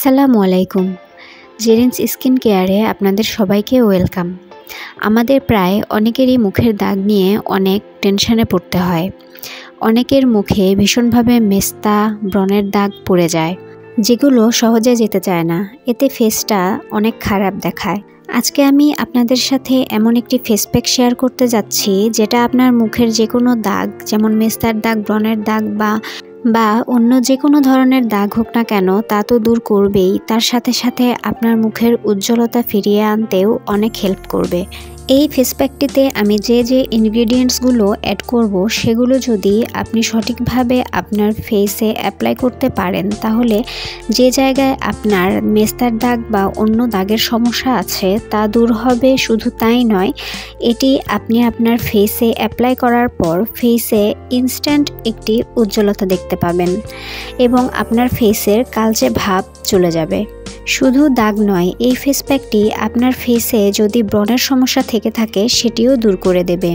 আসসালামু আলাইকুম। জেরিন্স স্কিন কেয়ারে আপনাদের সবাইকে ওয়েলকাম। আমাদের প্রায় অনেকেরই মুখের দাগ নিয়ে অনেক টেনশনে পড়তে হয়। অনেকের মুখে ভীষণভাবে মেস্তা, ব্রণের দাগ পড়ে যায়, যেগুলো সহজে যেতে চায় না। এতে ফেসটা অনেক খারাপ দেখায়। আজকে আমি আপনাদের সাথে এমন একটি ফেস প্যাক শেয়ার করতে যাচ্ছি, যেটা আপনার মুখের যে কোনো দাগ, যেমন মেস্তার দাগ, ব্রণের দাগ বা অন্য যে কোনো ধরনের দাগ হোক না কেন, তা তো দূর করবেই, তার সাথে সাথে আপনার মুখের উজ্জ্বলতা ফিরিয়ে আনতেও অনেক হেল্প করবে। এই ফেস প্যাকটিতে আমি যে ইনগ্রেডিয়েন্টসগুলো অ্যাড করব, সেগুলো যদি আপনি সঠিকভাবে আপনার ফেসে অ্যাপ্লাই করতে পারেন, তাহলে যে জায়গায় আপনার মেস্তার দাগ বা অন্য দাগের সমস্যা আছে তা দূর হবে। শুধু তাই নয়, এটি আপনি আপনার ফেসে অ্যাপ্লাই করার পর ফেসে ইনস্ট্যান্ট একটি উজ্জ্বলতা দেখতে পাবেন এবং আপনার ফেসের কালচে ভাব চলে যাবে। শুধু দাগ নয়, এই ফেস প্যাকটি আপনার ফেসে যদি ব্রণের সমস্যা থেকে থাকে সেটিও দূর করে দেবে।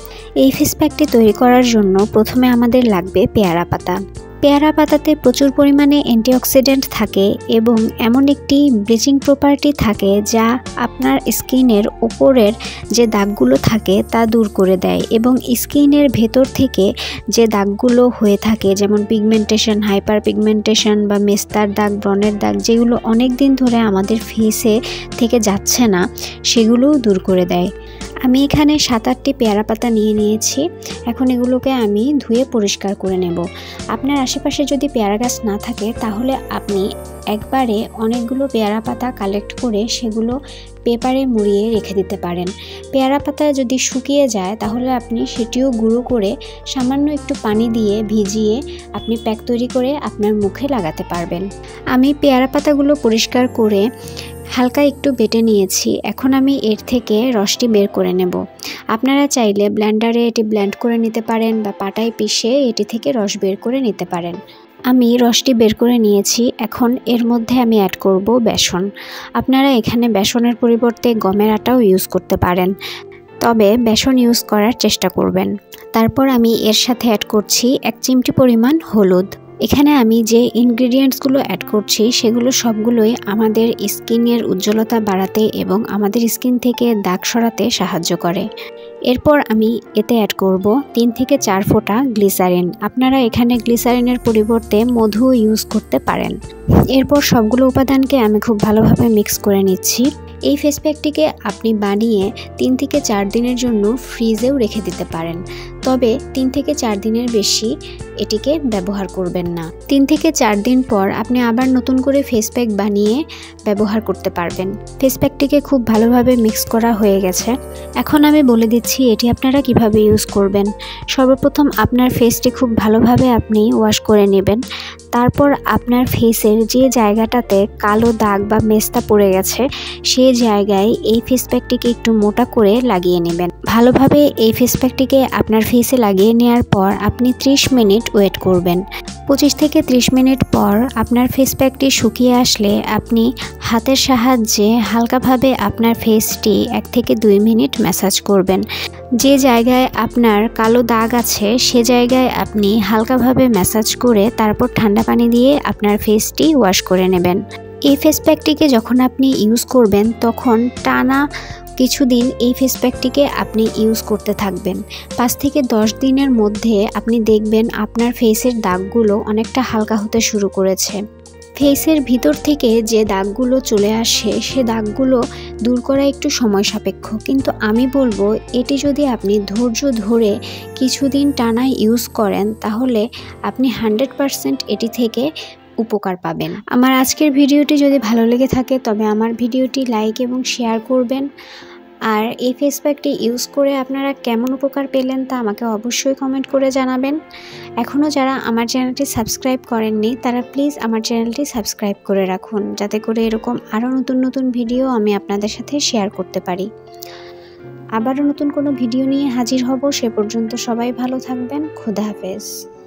এই ফেস প্যাকটি তৈরি করার জন্য প্রথমে আমাদের লাগবে পেয়ারা পাতা। পেয়ারা পাতাতে প্রচুর পরিমাণে অ্যান্টিঅক্সিডেন্ট থাকে এবং এমন একটি ব্লিচিং প্রপার্টি থাকে যা আপনার স্কিনের উপরের যে দাগগুলো থাকে তা দূর করে দেয় এবং স্কিনের ভেতর থেকে যে দাগগুলো হয়ে থাকে, যেমন পিগমেন্টেশন, হাইপার পিগমেন্টেশন বা মেস্তার দাগ, ব্রণের দাগ, যেগুলো অনেক দিন ধরে আমাদের ফেসে থেকে যাচ্ছে না, সেগুলোও দূর করে দেয়। আমি এখানে 7-8টি পেয়ারা পাতা নিয়ে নিয়েছি। এখন এগুলোকে আমি ধুয়ে পরিষ্কার করে নেব। আপনার আশেপাশে যদি পেয়ারা গাছ না থাকে, তাহলে আপনি একবারে অনেকগুলো পেয়ারা পাতা কালেক্ট করে সেগুলো পেপারে মুড়িয়ে রেখে দিতে পারেন। পেয়ারা পাতা যদি শুকিয়ে যায়, তাহলে আপনি সেটিও গুঁড়ো করে সামান্য একটু পানি দিয়ে ভিজিয়ে আপনি প্যাক তৈরি করে আপনার মুখে লাগাতে পারবেন। আমি পেয়ারা পাতাগুলো পরিষ্কার করে হালকা একটু বেটে নিয়েছি। এখন আমি এর থেকে রসটি বের করে নেব। আপনারা চাইলে ব্লেন্ডারে এটি ব্লেন্ড করে নিতে পারেন বা পাটায় পিষে এটি থেকে রস বের করে নিতে পারেন। আমি রসটি বের করে নিয়েছি। এখন এর মধ্যে আমি অ্যাড করব বেসন। আপনারা এখানে বেসনের পরিবর্তে গমের আটাও ইউজ করতে পারেন, তবে বেসন ইউজ করার চেষ্টা করবেন। তারপর আমি এর সাথে অ্যাড করছি 1 চিমটি পরিমাণ হলুদ। এখানে আমি যে ইনগ্রেডিয়েন্টসগুলো অ্যাড করছি সেগুলো সবগুলোই আমাদের স্কিনের উজ্জ্বলতা বাড়াতে এবং আমাদের স্কিন থেকে দাগ সরাতে সাহায্য করে। এরপর আমি এতে অ্যাড করব 3 থেকে 4 ফোঁটা গ্লিসারিন। আপনারা এখানে গ্লিসারিনের পরিবর্তে মধু ইউজ করতে পারেন। এরপর সবগুলো উপাদানকে আমি খুব ভালোভাবে মিক্স করে নিচ্ছি। এই ফেস প্যাকটিকে আপনি বানিয়ে 3 থেকে 4 দিনের জন্য ফ্রিজেও রেখে দিতে পারেন, তবে 3 থেকে 4 দিনের বেশি এটিকে ব্যবহার করবেন না। 3 থেকে 4 দিন পর আপনি আবার নতুন করে ফেস প্যাক বানিয়ে ব্যবহার করতে পারবেন। ফেস প্যাকটিকে খুব ভালোভাবে মিক্স করা হয়ে গেছে। এখন আমি বলে দিচ্ছি এটি আপনারা কিভাবে ইউজ করবেন। সর্বপ্রথম আপনার ফেসটি খুব ভালোভাবে আপনি ওয়াশ করে নেবেন। তারপর আপনার ফেসের যে জায়গাটাতে কালো দাগ বা মেস্তা পড়ে গেছে, সেই জায়গায় এই ফেস প্যাকটিকে একটু মোটা করে লাগিয়ে নেবেন। ভালোভাবে এই ফেস প্যাকটিকে আপনার ফেসে লাগিয়ে নেওয়ার পর আপনি 30 মিনিট ওয়েট করবেন। 25 থেকে 30 মিনিট পর আপনার ফেস প্যাকটি শুকিয়ে আসলে আপনি হাতের সাহায্যে হালকাভাবে আপনার ফেসটি 1 থেকে 2 মিনিট ম্যাসাজ করবেন। যে জায়গায় আপনার কালো দাগ আছে সে জায়গায় আপনি হালকাভাবে ম্যাসাজ করে তারপর ঠান্ডা পানি দিয়ে আপনার ফেসটি ওয়াশ করে নেবেন। এই ফেস প্যাকটিকে যখন আপনি ইউজ করবেন, তখন টানা কিছুদিন এই ফেস প্যাকটিকে আপনি ইউজ করতে থাকবেন। 5 থেকে 10 দিনের মধ্যে আপনি দেখবেন আপনার ফেসের দাগগুলো অনেকটা হালকা হতে শুরু করেছে। ফেসের ভিতর থেকে যে দাগগুলো চলে আসে, সে দাগগুলো দূর করা একটু সময় সাপেক্ষ, কিন্তু আমি বলবো এটি যদি আপনি ধৈর্য ধরে কিছুদিন টানা ইউজ করেন, তাহলে আপনি 100% এটি থেকে উপকার পাবেন। আমার আজকের ভিডিওটি যদি ভালো লেগে থাকে, তবে আমার ভিডিওটি লাইক এবং শেয়ার করবেন। আর এই ফেস প্যাকটি ইউজ করে আপনারা কেমন উপকার পেলেন তা আমাকে অবশ্যই কমেন্ট করে জানাবেন। এখনও যারা আমার চ্যানেলটি সাবস্ক্রাইব করেননি, তারা প্লিজ আমার চ্যানেলটি সাবস্ক্রাইব করে রাখুন, যাতে করে এরকম আরও নতুন ভিডিও আমি আপনাদের সাথে শেয়ার করতে পারি। আবারও নতুন কোনো ভিডিও নিয়ে হাজির হব। সে পর্যন্ত সবাই ভালো থাকবেন। খোদা হাফেজ।